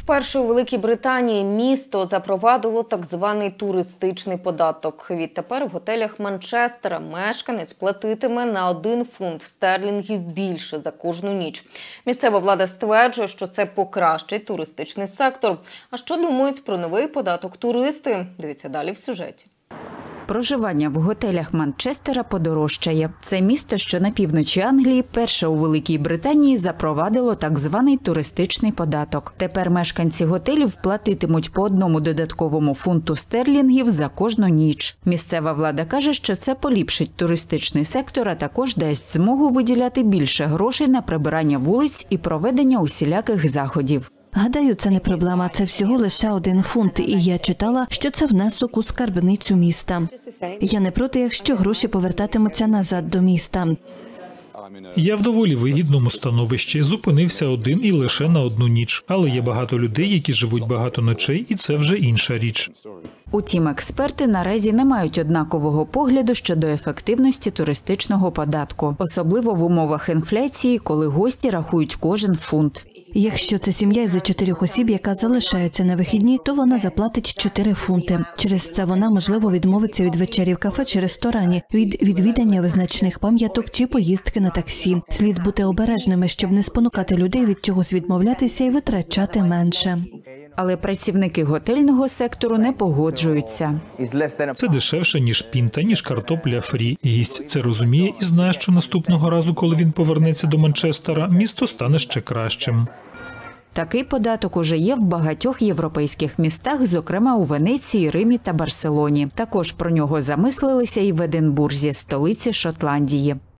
Вперше у Великій Британії місто запровадило так званий туристичний податок. Відтепер в готелях Манчестера мешканець платитиме на 1 фунт стерлінгів більше за кожну ніч. Місцева влада стверджує, що це покращить туристичний сектор. А що думають про новий податок туристи? Дивіться далі в сюжеті. Проживання в готелях Манчестера подорожчає. Це місто, що на півночі Англії, перше у Великій Британії запровадило так званий туристичний податок. Тепер мешканці готелів платитимуть по 1 додатковому фунту стерлінгів за кожну ніч. Місцева влада каже, що це поліпшить туристичний сектор, а також дасть змогу виділяти більше грошей на прибирання вулиць і проведення усіляких заходів. Гадаю, це не проблема, це всього лише 1 фунт, і я читала, що це внесок у скарбницю міста. Я не проти, якщо гроші повертатимуться назад до міста. Я в доволі вигідному становищі, зупинився один і лише на 1 ніч. Але є багато людей, які живуть багато ночей, і це вже інша річ. Утім, експерти наразі не мають однакового погляду щодо ефективності туристичного податку. Особливо в умовах інфляції, коли гості рахують кожен фунт. Якщо це сім'я із 4 осіб, яка залишається на вихідні, то вона заплатить 4 фунти. Через це вона, можливо, відмовиться від вечері в кафе чи ресторані, від відвідання визначних пам'яток чи поїздки на таксі. Слід бути обережними, щоб не спонукати людей від чогось відмовлятися і витрачати менше. Але працівники готельного сектору не погоджуються. Це дешевше, ніж пінта, ніж картопля фрі. Гість це розуміє і знає, що наступного разу, коли він повернеться до Манчестера, місто стане ще кращим. Такий податок уже є в багатьох європейських містах, зокрема у Венеції, Римі та Барселоні. Також про нього замислилися і в Единбурзі, столиці Шотландії.